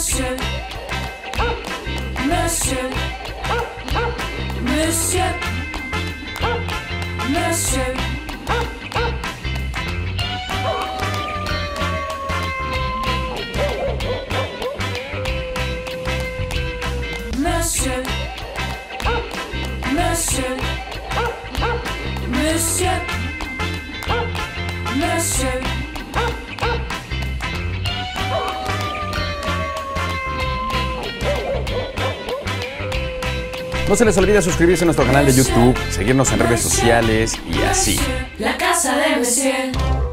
Monsieur, monsieur, monsieur, monsieur. Monsieur, monsieur, monsieur, monsieur. No se les olvide suscribirse a nuestro canal de YouTube, seguirnos en redes sociales y así. La casa de Monsieur.